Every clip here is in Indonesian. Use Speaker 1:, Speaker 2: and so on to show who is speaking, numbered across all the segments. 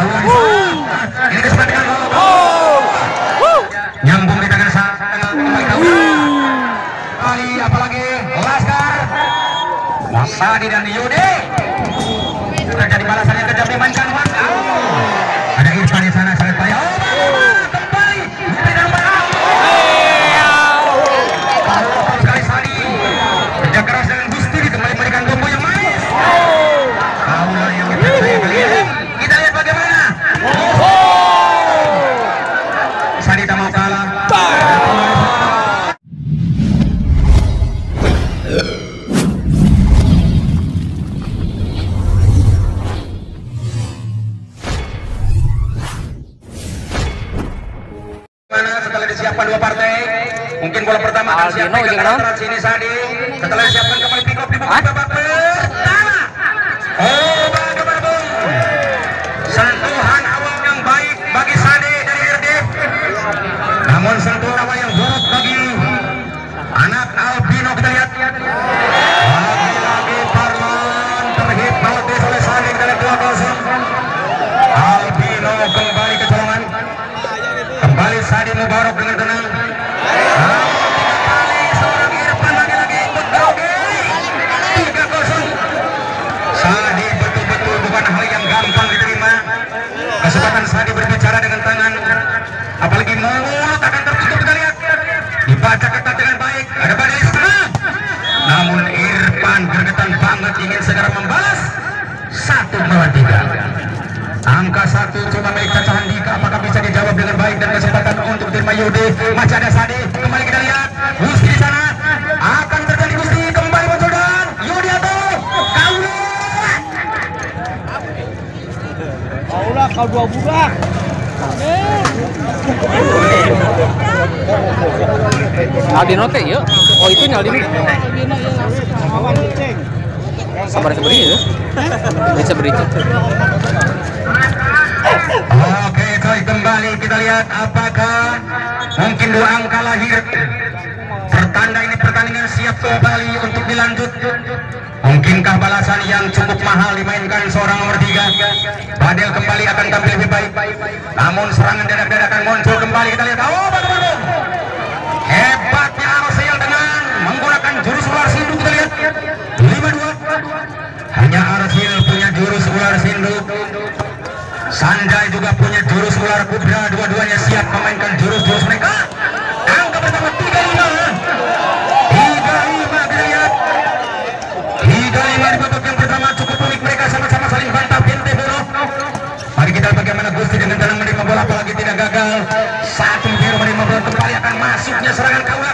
Speaker 1: Kaula ini kesempatan nyambung di tangan Kaula. Kali apalagi Laskar, Masadi dan Yudi. Terjadi balasan yang kejam dimainkan. Ada Irfan di sana sangat bahaya. Kembali memberikan barang. Kalau sekali Sadi kerja keras dengan Gusti kembali memberikan combo yang manis. Kaula yang saya beliin. Kita lihat bagaimana. Sadi tak mau kalah. Setelah disiapkan dua partai, mungkin bola pertama akan siapkan ke sini Sadi. Setelah disiapkan kembali pick up di babak pertama. Oh, bergabung. Sentuhan awal yang baik bagi Sadi dari RDF. Namun sentuhan awal yang buruk bagi anak albino. Kita lihat. Lagi-lagi Parman terhipnotis oleh Sadi dari 2-0. Albino kembali ke colongan. Kembali Sadi Mubarok dengan tenang. Tiga kali seorang Irfan lagi-lagi ikut grogi. 3-0. Sadi betul-betul bukan hal yang gampang diterima. Kesempatan Sadi berbicara dengan tangan, apalagi mulut akan tertutup. Kita lihat dibaca ketat dengan baik. Ada badai di sana. Namun Irfan gergetan banget ingin segera membalas. 1-3. Angka 1 coba milik Caca Handika, apakah bisa dijawab dengan baik dan kesempatan untuk terima Yudi. Masih ada Sadi, kembali kita lihat Gusti di sana. Akan terjadi Gusti kembali muncul dan Yudi atau Kaula
Speaker 2: kau dua budak.
Speaker 3: Aldino teh ya? Oh itu Aldino. Sabar seberi ya? Bisa beri.
Speaker 1: Oke, kembali kita lihat apakah mungkin dua angka lahir. Pertanda ini pertandingan siap kembali untuk dilanjut. Mungkinkah balasan yang cukup mahal dimainkan seorang nomor 3? Badel kembali akan tampil lebih baik. Namun serangan dadak-dadakan muncul kembali. Kita lihat. Oh, bagus. Hebatnya Arsiel dengan menggunakan jurus ular sindu. Kita lihat 5-2. Hanya Arsiel punya jurus ular sindu. Sanjay juga punya jurus ular kubra. Dua-duanya siap memainkan jurus-jurus mereka. Angka pertama 3-5. 3-5 kita lihat. 3-5 di babak yang pertama cukup unik. Mereka sama-sama saling bantah binte bro. Mari kita lihat bagaimana Gusti dengan tenang menerima bola, apalagi tidak gagal. 1-0 menerima bola, kembali akan masuknya serangan Kaula.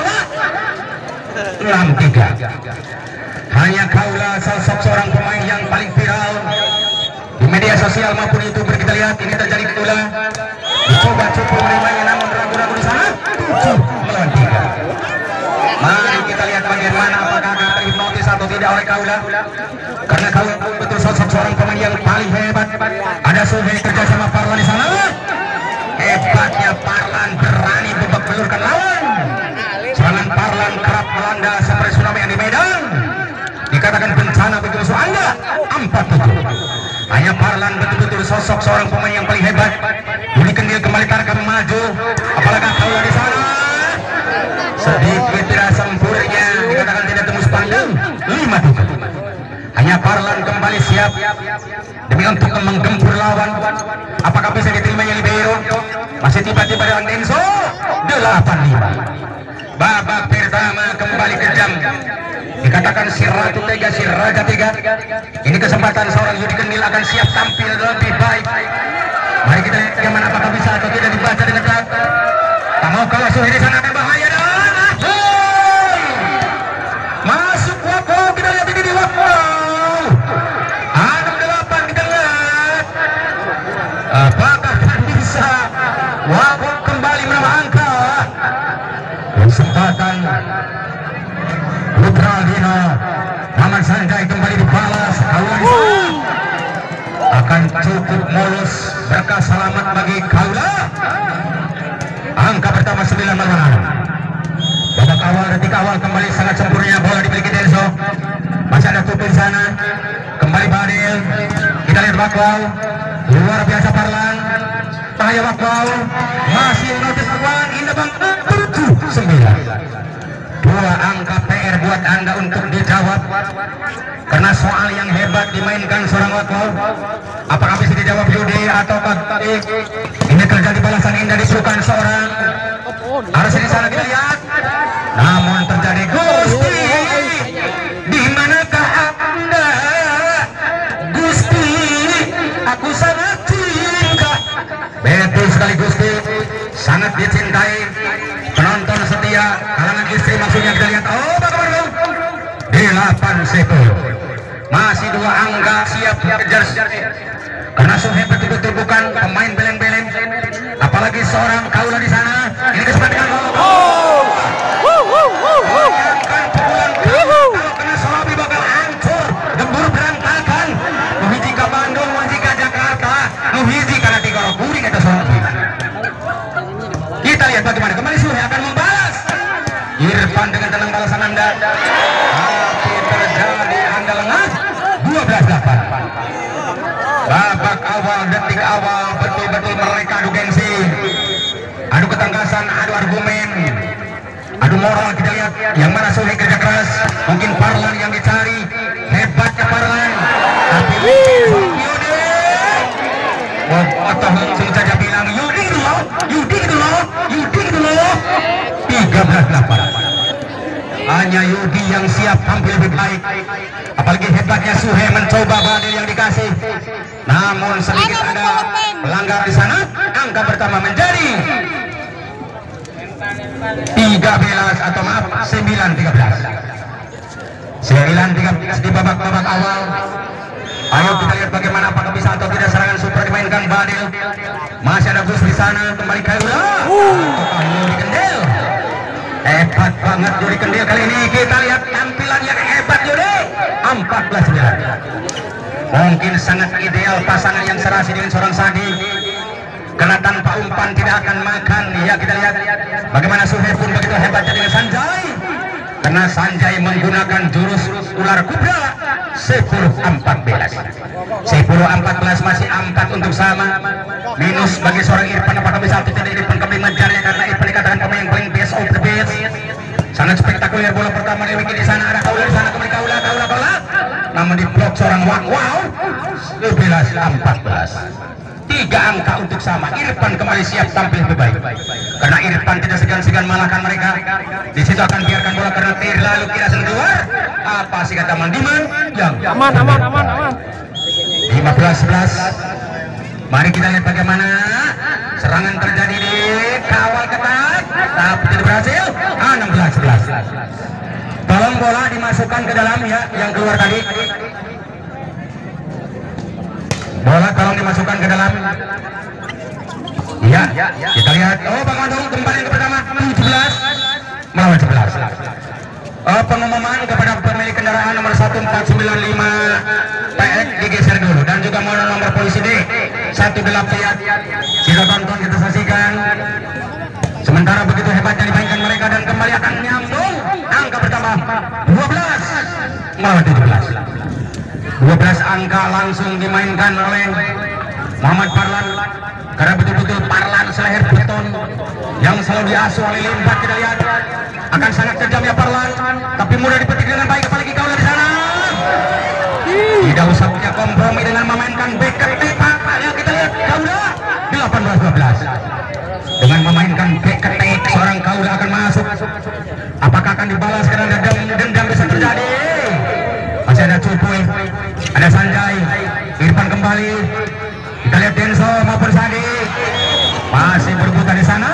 Speaker 1: 6-3. Hanya Kaula sosok seorang pemain yang paling viral di media sosial maupun YouTuber. Kita lihat ini terjadi pula. Dicoba cukup menerimanya namun ragu-ragu di sana. 7-3. Mari kita lihat bagaimana apakah akan terhipnotis atau tidak oleh Kaula. Karena Kaula betul sosok seorang pemain yang paling hebat. Ada Suhe kerja sama Parlan di sana. Hebatnya Parlan berani babak belurkan lawan. Serangan Parlan kerap melanda seperti tsunami yang di Medan. Dikatakan bencana begitu musuh Anda. 4-7. Hanya Parlan betul-betul sosok seorang pemain yang paling hebat. Budi Kendil kembali tarik maju. Apalagi Kaula di sana. Sedikit tidak sempurnya, dikatakan tidak tembus pandang. 5-7. Hanya Parlan kembali siap demi untuk menggempur lawan. Apakah bisa diterimanya Libero? Masih tiba-tiba dengan Denso. 8-5. Babak pertama kembali kejam. Dikatakan si Ratu tega, si Raja tega. Ini kesempatan seorang Yudi Kendil akan siap tampil lebih baik. Mari kita lihat bagaimana apakah bisa atau tidak dibaca dengan tepat. Tak mau kalah Suhe di sana akan bahaya dan masuk Wako. Kita lihat ini di Wako. 6-8 kita lihat. Apakah bisa Wako kembali menambah angka? Kesempatan Putra Aldino, Maman Sanjay kembali dibalas. Akan cukup mulus, berkah selamat bagi Kaula. Angka pertama 9-6. Babak awal, detik awal kembali sangat sempurna bola dimiliki Denso. Masih ada Tutu di sana. Kembali Badil. Kita lihat Bakau. luar biasa Parlan. Bahaya Wakwau masih notis Parlan ini bang 7-9. Dua angka PR buat Anda untuk dijawab karena soal yang hebat dimainkan seorang Wakwau. Apakah bisa dijawab Yudi atau tadi ini terjadi balasan indah disukan seorang harus di sana kita lihat, namun terjadi Gusti. Di manakah Anda Gusti? Aku sangat cinta. Betul sekali Gusti, sangat dicintai penonton setia kalangan istri maksudnya kita lihat. Oh bagaimana 8-10 masih dua angka siap kejar karena Suhe betul-betul bukan pemain beleng-beleng, apalagi seorang kaula di sana. Ini kesempatan kalau kena Solabi bakal hancur, gembur berantakan. Nuhiji ke Bandung, nuhiji ke Jakarta, nuhiji karena tiga orang kuring itu Solabi. Kita lihat bagaimana kembali Suhe akan membalas. Irfan dengan tenang balasan Anda. Tapi terjadi Anda lengah 12-8. Babak awal, detik awal betul-betul mereka adu gengsi, adu ketangkasan, adu argumen, adu moral. Kita lihat yang mana Suhe kerja keras, mungkin Parlan yang dicari, hebatnya Parlan. Tapi Yudi, atau langsung saja bilang Yudi itu loh, Yudi itu loh, Yudi itu loh. 13-8. Hanya Yudi yang siap tampil lebih baik, apalagi hebatnya Suhe mencoba badil yang dikasih, namun sedikit ada pelanggar di sana. Angka pertama menjadi 13 atau maaf 9-13 di babak awal. Ayo kita lihat bagaimana apakah bisa atau tidak serangan super dimainkan badil. Masih ada Gus di sana, kembali ke Yudi Kendil. Hebat banget Yudi Kendil kali ini. Kita lihat tampilan yang hebat Yudi. 14-9. Mungkin sangat ideal pasangan yang serasi dengan seorang Sadi, karena tanpa umpan tidak akan makan. Ya kita lihat bagaimana Suhe pun begitu hebatnya dengan Sanjay, karena Sanjay menggunakan jurus ular kubra. 10-14 masih 4 untuk sama. Minus bagi seorang Irfan, apakah bisa atau tidak Irfan kembali mengejarnya, karena Irfan dikatakan pemain yang paling best of the best. Sangat spektakuler bola pertama di wicket di sana, ada kaula di sana, kembali kaula, namun diblok seorang Wakwau. 11-14. 3 angka untuk sama. Irfan kembali siap tampil lebih baik, karena Irfan tidak segan-segan malahkan mereka. Di situ akan biarkan bola karena lalu kira keluar. Apa sih kata Mandiman? Yang aman. 15-11. Mari kita lihat bagaimana serangan terjadi di kawal ketat, tapi tidak berhasil. 16-11. Tolong bola dimasukkan ke dalam ya, yang keluar tadi. Bola tolong dimasukkan ke dalam. Ya, kita lihat. Oh, Bang Mandong kembali ke pertama. 17 melawan 11. Pengumuman kepada pemilik kendaraan nomor 1495 PX digeser dulu, dan juga nomor polisi D 18. Kita tonton, kita saksikan. Sementara begitu hebatnya dimainkan mereka, dan kembali akan nyambung. Angka pertama 12 melawan 17. 12 angka langsung dimainkan oleh Muhammad Parlan, karena betul-betul Parlan seleher beton yang selalu diasuh oleh Limbat. Kita lihat akan sangat kejam ya Parlan, tapi mudah dipetik dengan baik, apalagi kaula di sana. Tidak usah punya kompromi dengan memainkan back ke tepak. Ya kita lihat kaula 18-12 dengan memainkan back ke tepak. Seorang kaula akan masuk. Apakah akan dibalas karena dendam bisa terjadi? Masih ada Cupuy, ada Sanjay, Irfan kembali. Kita lihat Denso maupun Sadi masih berputar di sana.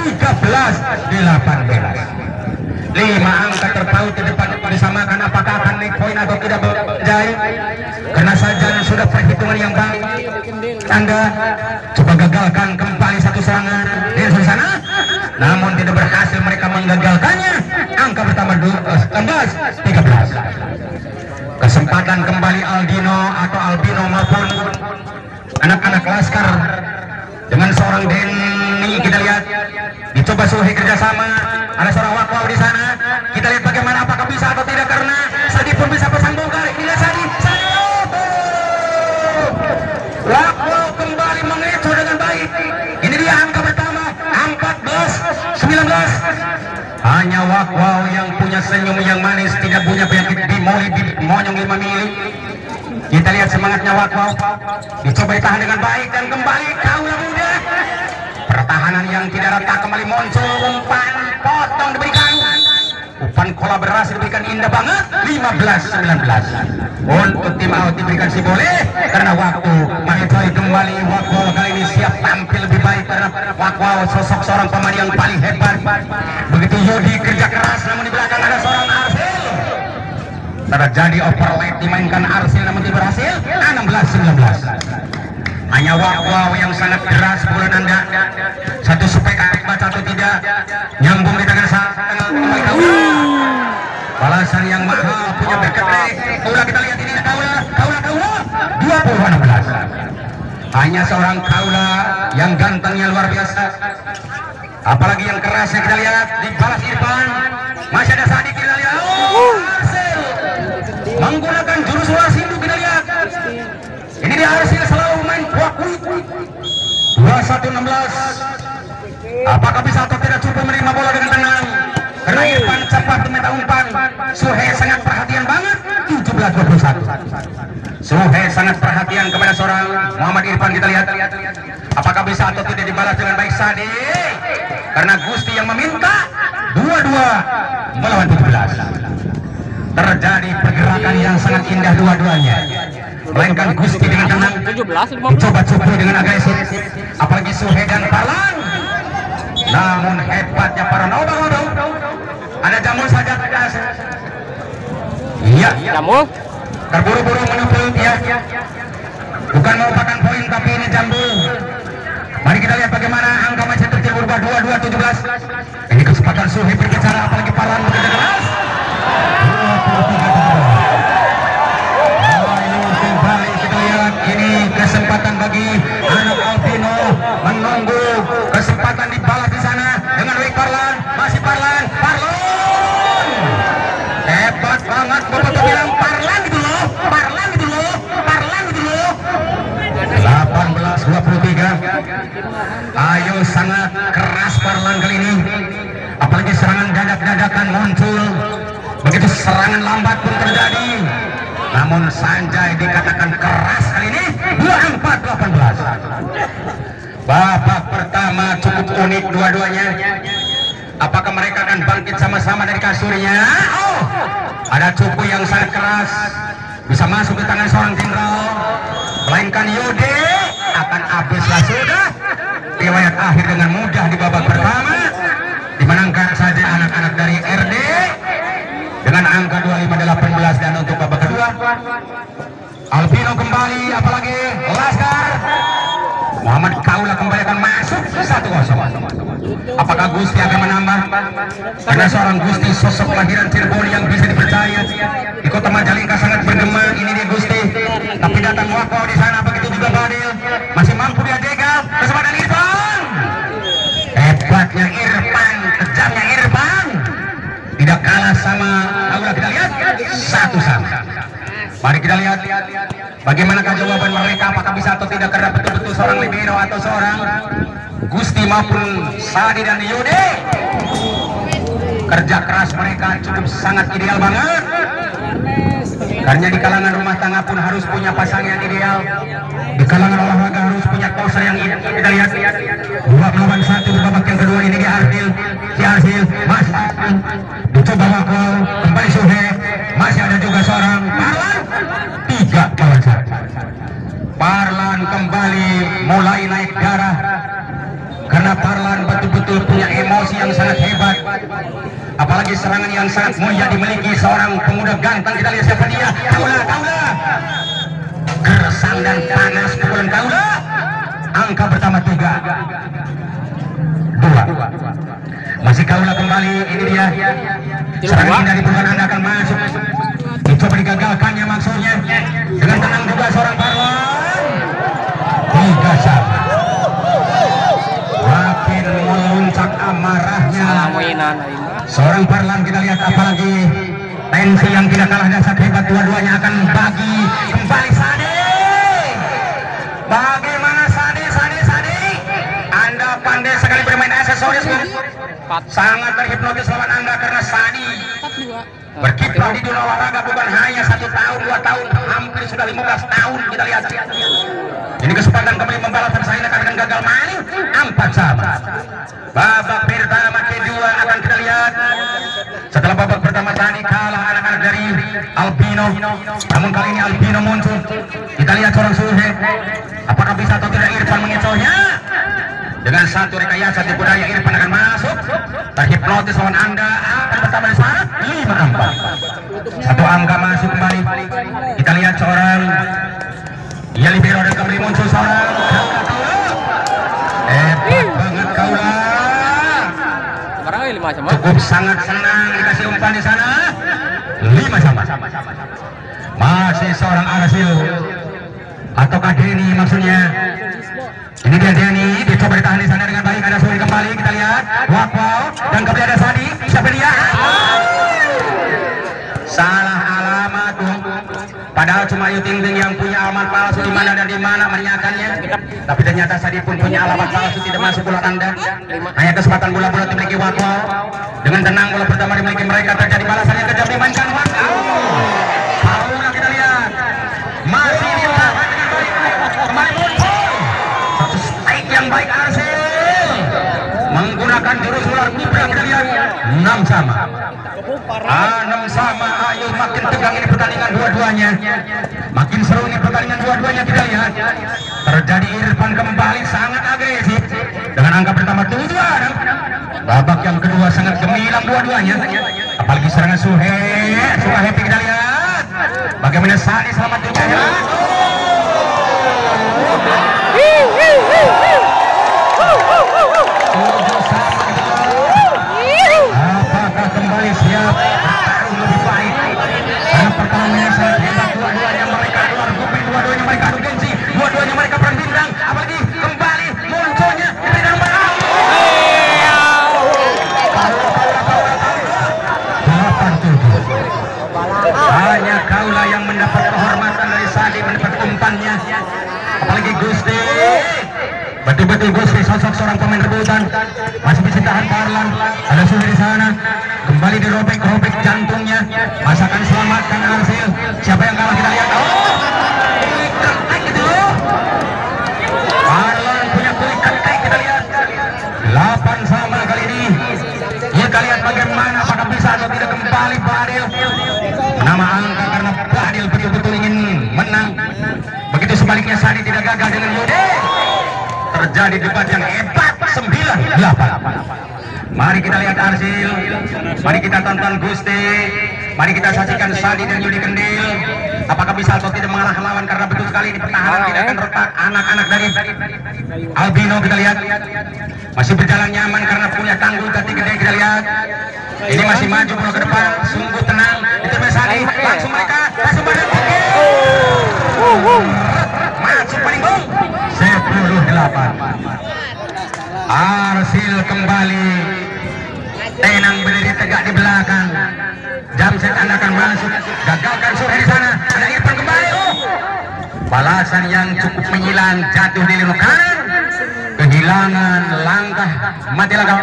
Speaker 1: 13-18. 5 angka terpaut di depan disamakan. Apakah akan naik poin atau tidak Jai? Karena saja sudah perhitungan yang baik. Anda coba gagalkan kembali satu serangan Denso di sana, namun tidak berhasil mereka menggagalkannya. Angka pertama 13. Kesempatan kembali Aldino atau Albino maupun anak-anak Laskar dengan seorang Denny. Kita lihat dicoba Suhe kerjasama, ada seorang Wakwau di sana. Kita lihat bagaimana apakah bisa atau tidak, karena Sadi pun bisa bersambung kali ini. Sadi Wakwau 19. Hanya Wakwau yang punya senyum yang manis, tidak punya penyakit bimoli monyong 5 mili. Kita lihat semangatnya Wakwau, dicoba ditahan dengan baik dan kembali Kaula muda. Pertahanan yang tidak rata kembali muncul, umpan potong diberikan. Umpan kolaborasi diberikan indah banget. 15-19 untuk tim out diberikan si boleh karena waktu Mahitoy kembali. Wakwau kali ini siap tampil lebih baik karena Wakwau sosok seorang pemain yang paling hebat. Begitu Yudi kerja keras, namun di belakang ada seorang Arsil. Terjadi overlap dimainkan Arsil namun tidak berhasil. 16-19. Hanya Wakwau yang sangat keras bulan Anda. Satu supaya baca atau tidak nyambung di tangan balasan yang mahal punya berketrek. Kaula kita lihat ini Kaula 20-16. Hanya seorang Kaula yang gantengnya luar biasa. Apalagi yang kerasnya kita lihat dibalas Irfan. Masih ada Sadik kita lihat. Arsil menggunakan jurus ulas hindu kita lihat. Ini dia Arsil selalu main kuat-kuat. 21-16. Apakah bisa atau tidak cukup menerima bola dengan tenang? Karena Irfan cepat meminta umpan. Suhe sangat perhatian banget. 17-21. Suhe sangat perhatian kepada seorang Muhammad Irfan. Kita lihat apakah bisa atau tidak dibalas dengan baik Sadi. Karena Gusti yang meminta. 22 melawan 17. Terjadi pergerakan yang sangat indah dua-duanya. Melainkan Gusti dengan tenang, coba cukup dengan agresif. Apalagi Suhe dan Parlan. Namun hebatnya Parlan. Ada Jamul saja. Iya.
Speaker 3: Jamul.
Speaker 1: Terburu-buru menuju ya. Bukan merupakan poin tapi ini Jambul. Mari kita lihat bagaimana angka match terkecil berubah 22-17. Ini kesempatan Suhe berbicara apalagi Parlan bekerja keras. 23-17. Ini kesempatan bagi anak Albino menunggu kesempatan dibalas di sana dengan Wik Parlan. Masih Parlan hebat banget. Bapak bilang Parlan gitu loh 18-23. Ayo sangat keras Parlan kali ini, apalagi serangan dadak-dadakan muncul. Begitu serangan lambat pun terjadi, namun Sanjay dikatakan keras kali ini. 24-18. Babak pertama cukup unik dua-duanya. Apakah mereka akan bangkit sama-sama dari kasurnya? Oh, ada cupu yang sangat keras, bisa masuk ke tangan seorang jenderal. Melainkan Yude akan habislah sudah. Riwayat akhir dengan mudah di babak pertama. Dimenangkan saja anak-anak dari RD dengan angka 25-18. Dan untuk babak kedua Albino kembali, apalagi Laskar. Muhammad Kaula kembali akan masuk 1-0. Apakah Gusti akan menambah? Karena seorang Gusti sosok kelahiran Cirebon yang bisa dipercaya. Di kota Majalengka sangat bergema. Ini dia Gusti. Tapi datang Wakwau di sana, begitu juga Badil. Masih mampu dia jegal. Kesempatan Irfan. Hebatnya Irfan, kejamnya Irfan. Tidak kalah sama Kaula. Kita lihat 1-1. Mari kita lihat bagaimanakah jawaban mereka, apakah bisa atau tidak, karena betul-betul seorang libero atau seorang Gusti maupun Sadi dan Yude. Kerja keras mereka cukup sangat ideal banget. Karena di kalangan rumah tangga pun harus punya pasang yang ideal. Di kalangan olahraga harus punya poser yang ideal. Kita lihat 2-1 di babak yang kedua. Ini di Arsil. Si Arsil masih dicoba Wakwau, kembali Suhe. Masih ada juga seorang Parlan. 3-1. Parlan kembali mulai naik darah. Karena Parlan betul-betul punya emosi yang sangat hebat. Apalagi serangan yang sangat mulia dimiliki seorang pemuda ganteng. Kita lihat siapa dia. Kaula. Gersang dan panas pukulan Kaula. Angka pertama 3-2. Masih Kaula kembali. Ini dia. Serangan ini dari bulan Anda akan masuk. Dicoba digagalkannya maksudnya. Dengan tenang juga seorang Parlan. 3-1. Makin meluncak amarahnya seorang Parlan. Kita lihat apalagi tensi yang tidak kalah dahsyat hebat. Dua-duanya akan bagi kembali Sadi. Bagaimana Sadi? Anda pandai sekali bermain aksesoris. sangat terhipnotis lawan Anda karena Sadi
Speaker 3: 4-2
Speaker 1: berkiprah di dunia olahraga bukan hanya 1 tahun 2 tahun, hampir sudah 15 tahun. Kita lihat ini kesempatan kembali membalap dan saya akan gagal main 4-sama. Babak pertama kedua akan kita lihat. Setelah babak pertama tadi kalah anak-anak dari Albino, namun kali ini Albino muncul. Kita lihat seorang Suhe, apakah bisa atau tidak Irfan mengecohnya. Dengan satu rekayasa tipu daya Irfan akan masuk, terhipnotis lawan Anda akan bersama di sana 5-4. Satu angka masuk kembali. Kita lihat seorang Libero dan kembali muncul seorang hebat banget Kaula.
Speaker 3: Barangkali 5 sama.
Speaker 1: Cukup sangat senang dikasih umpan di sana 5-sama. Masih seorang Arsil ataukah Denny maksudnya. Ini dia Denny, dicoba ditahan di sana dengan baik. Ada Suri kembali, kita lihat. Wow, dan kembali ada Sadi. Siapa dia? Salah alamat tuh. Padahal cuma Ayu Ting Ting yang punya alamat palsu di mana dan di mana menanyakannya. Tapi ternyata Sadi pun punya alamat palsu, tidak masuk bola Anda. Hanya kesempatan bola-bola dimiliki Wow. Dengan tenang bola pertama dimiliki mereka, terjadi balasan yang kejam dimainkan Wow. Paula kita lihat. Masih ditahan dengan baik. Kembali muncul. Satu strike yang baik Arsil. Menggunakan jurus ular kobra kita lihat 6-sama. 6-sama. Ayo makin tegang ini pertandingan dua-duanya. Makin seru ini pertandingan dua-duanya kita lihat. Terjadi Irfan kembali sangat agresif dengan angka pertama 7. Babak yang kedua sangat gemilang dua-duanya. Apalagi serangan Suhe. Suka happy kita lihat. Bagaimana Sani selamat juga ya. Apakah kembali siap bertarung lebih baik? Karena pertarungannya sangat hebat. Dua-duanya mereka adu argumen, dua-duanya mereka adu gengsi, dua-duanya mereka perang bintang. Apalagi kembali munculnya di nomor 8-7. Hanya Kaula yang mendapat kehormatan dari Sadi mendapat umpannya. Apalagi Gusti. Betul-betul Gusti sosok seorang pemain rebutan. Masih bisa tahan Parlan. Ada Sudah di sana. Kembali dirobek-robek jantungnya. Masakan selamatkan Arsil. Siapa yang kalah kita lihat. Kulikan kayak gitu. Parlan punya kulikan kayak kita lihat. 8-sama kali ini. Kita lihat bagaimana apakah bisa atau tidak kembali Badil. Nama angka karena Badil betul-betul ingin menang. Begitu sebaliknya Sadi tidak gagal dengan Yudi. Terjadi debat yang hebat 9-8. Mari kita lihat Arsil. Mari kita tonton Gusti. Mari kita saksikan Sadi dan Yudi Kendil. Apakah bisa atau tidak mengalah lawan karena betul sekali di pertahanan tidak akan retak. Anak-anak dari Albino kita lihat masih berjalan nyaman karena punya tanggul jati gede kita lihat. Ini masih maju ke depan, sungguh tenang. Itu Sadi langsung mereka langsung pada masuk paling bung 10-8. Arsil kembali tenang berdiri tegak di belakang. Jamset Anda akan masuk, gagalkan Suhe di sana. Ada Irfan kembali. Balasan yang cukup menyilang jatuh di lini kanan. Kehilangan langkah mati langkah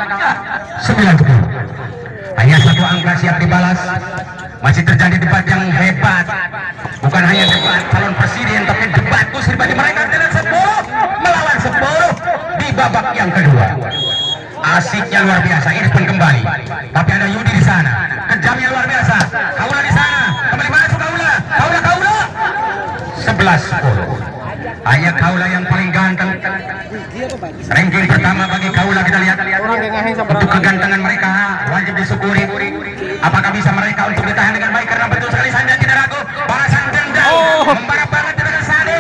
Speaker 1: 9-10. Hanya satu angka siap dibalas. Masih terjadi debat yang hebat. Bukan hanya debat calon presiden, tapi debat kusir bagi mereka dengan 10 melawan 10 di babak yang kedua. Asiknya luar biasa. Irfan kembali, tapi ada Yudi di sana. Kejamnya luar biasa. Kaula di sana. Kembali masuk Kaula. Kaula. 11-10. Hanya Kaula yang paling ganteng. Ranking pertama bagi Kaula kita lihat. Untuk kegantengan mereka wajib disyukuri. Apakah bisa mereka untuk ditahan dengan baik karena betul sekali Sandi tidak ragu. Balasan dendam membarap banget dengan Sadi.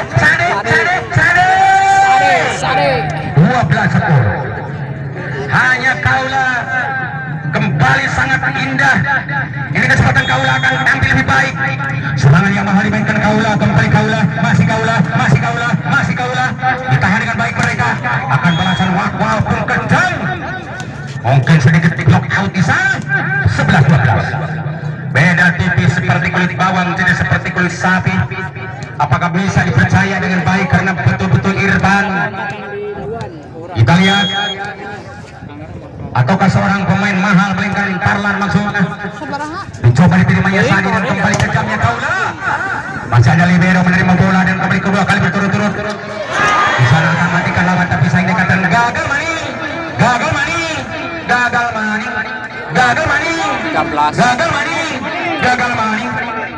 Speaker 1: 12-10. Hanya Kaula kembali sangat indah. Ini kesempatan Kaula akan tampil lebih baik. Serangan yang mahal dimainkan Kaula. Kembali Kaula. Masih Kaula. Ditahan dengan baik mereka. Akan balasan walaupun kencang. Mungkin sedikit di block out di sana. 11-12. Beda tipis seperti kulit bawang, tidak seperti kulit sapi. Apakah bisa dipercaya dengan baik karena betul-betul Irfan? Kita lihat. Atau ataukah seorang pemain mahal melainkan Parlan maksudnya. Mencoba diterima Yasani dan kembali ke jamnya Kaula. Masih ada libero menerima bola dan kembali kedua kali berturut-turut. Di sana akan matikan lawan tapi sayang dikatakan gagal maning. Gagal maning. Gagal maning. Gagal maning.
Speaker 3: 13.
Speaker 1: Gagal maning. Gagal maning.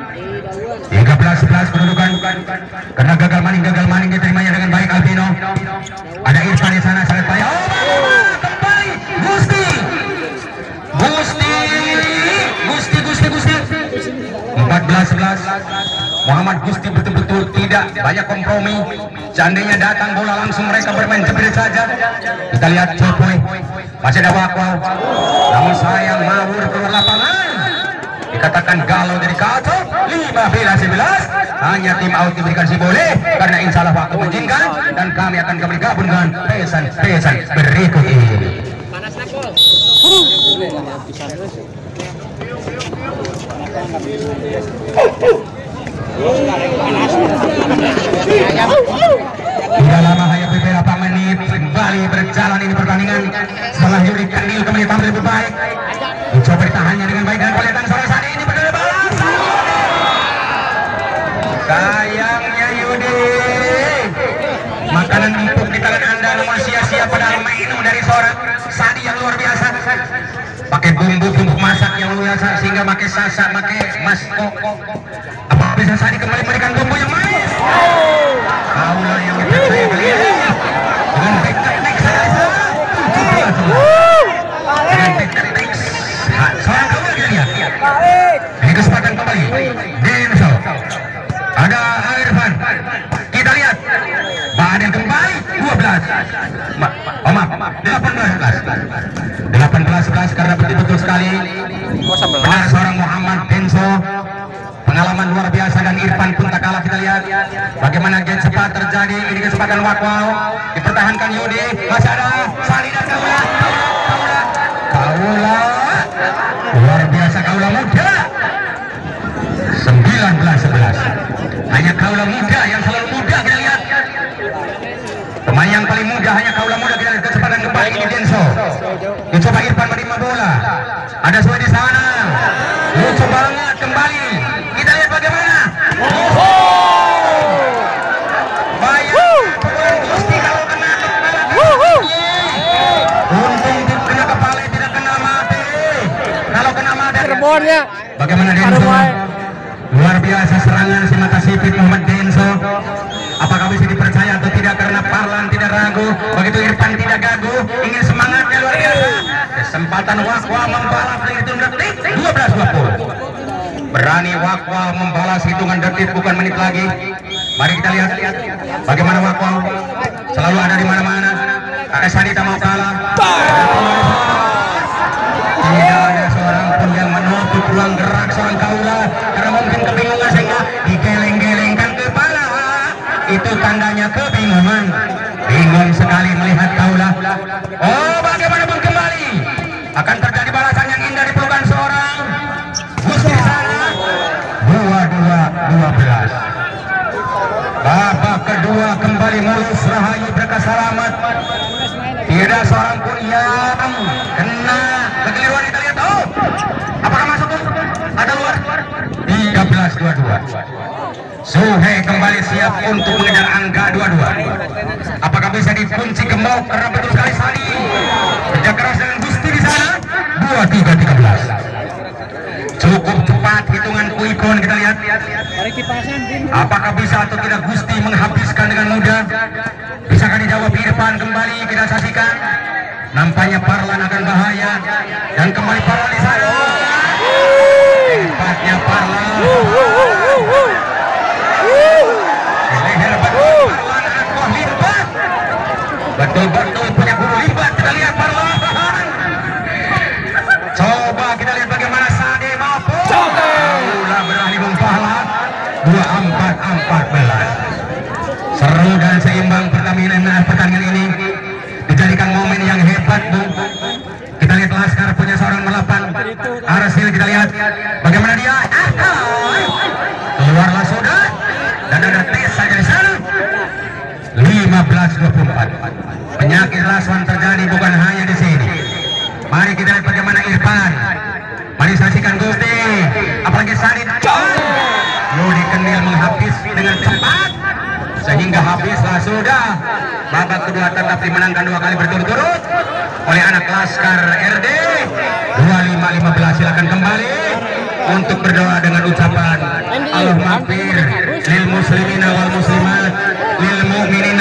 Speaker 1: 13-11 kedudukan karena gagal maning diterimanya dengan baik Albino. Ada Irfan di sana sangat baik. Kembali Gusti 14-11 Muhammad Gusti betul-betul tidak banyak kompromi. Seandainya datang bola langsung mereka bermain jebret saja. Kita lihat Jokowi masih ada Wakwau, namun sayang mawur keluar lapangan. Dikatakan galau dari kacau 15-11 hanya tim out diberikan si boleh karena insya Allah waktu mengizinkan dan kami akan kembali gabung dengan pesan berikut ini. Tidak lama hanya beberapa menit kembali berjalan ini pertandingan setelah Yuri Kandil kembali tampil lebih baik. Dicoba ditahannya dengan baik dan kelihatan sore saat ini benar balas. Sayangnya Yudi, makanan empuk di tangan Anda nomor sia-sia padahal menu dari seorang Sadi yang luar biasa. Pakai bumbu masak yang luar biasa sehingga pakai sasa, pakai mas koko. Apa bisa Sadi kembali memberikan bumbu yang manis? Kaulah yang kita saya beli dengan teknik saya. Dengan teknik seorang kaulah dia lihat. Ini kesempatan kembali. Denso. Ada Irfan. Kita lihat. Bahan yang kembali 12. Maaf 18-11 karena betul-betul sekali benar seorang Muhammad Denso, pengalaman luar biasa dan Irfan pun tak kalah. Kita lihat bagaimana game cepat terjadi. Ini kesempatan Wakwau dipertahankan Yudi, masih ada Sali dan Kaula luar biasa. Kaula muda 19-11 hanya Kaula muda yang selalu muda. Kita lihat pemain yang paling muda hanya Kaula muda. Kita lihat kesempatan kembali ini Denso. Dicoba Irfan menerima bola. Ada Suai di sana. Lucu banget kembali. Kita lihat bagaimana. Bayang Gusti kalau kena kepala. Untung kena kepala tidak kena mati. Kalau kena mati. Bagaimana Denso? Luar biasa serangan si mata sipit Muhammad Denso. Apakah bisa dipercaya atau tidak karena Parlan tidak ragu. Begitu Irfan tidak gagu, ingin semangatnya luar biasa. Kesempatan Wakwa membalas hitungan detik 12-20. Berani Wakwa membalas hitungan detik bukan menit lagi. Mari kita lihat bagaimana Wakwa selalu ada di mana-mana. Sadi tak mau kalah. Tidak ada seorang pun yang menutup ruang gerak seorang Kaula karena mungkin kebingungan sehingga digeleng-gelengkan kepala. Itu tandanya kebingungan. Bingung sekali melihat Kaula. Oh, bagaimanapun kembali akan terjadi balasan yang indah di pelukan seorang Gusti di sana. 22-12. Babak kedua kembali mulus Rahayu Berkah Selamat. Tidak seorang pun yang kena kekeliruan. Kita lihat. Oh, apakah masuk? Ada luar. 13-22. Suhei kembali siap untuk mengejar angka 22. Apakah bisa dikunci gembok karena betul sekali Sadi kerja keras dengan Gusti di sana. 23-13. Cukup cepat hitungan kuikon. Kita lihat apakah bisa atau tidak Gusti menghabiskan dengan mudah. Bisakah dijawab Irfan kembali kita saksikan. Nampaknya Parlan akan bahaya dan kembali Parlan di sana. Hebatnya Parlan. Betul-betul punya guru limbat. Kita lihat Parlan. Coba kita lihat bagaimana Sade mampu. Ulah berani Parlan. 24-14. Seru dan seimbang pertandingan ini dijadikan momen yang hebat, Bu. Kita lihat Laskar punya seorang melapan. Arsil kita lihat bagaimana dia. Keluarlah sudah dan ada tes saja di sana. 15-24. Penyakit Laswan terjadi bukan hanya di sini. Mari sudah babak kedua tetap dimenangkan 2 kali berturut-turut oleh anak Laskar RD. 25-15. Silakan kembali untuk berdoa dengan ucapan Allahumma maghfir lil muslimina wal muslimat lil mu'minina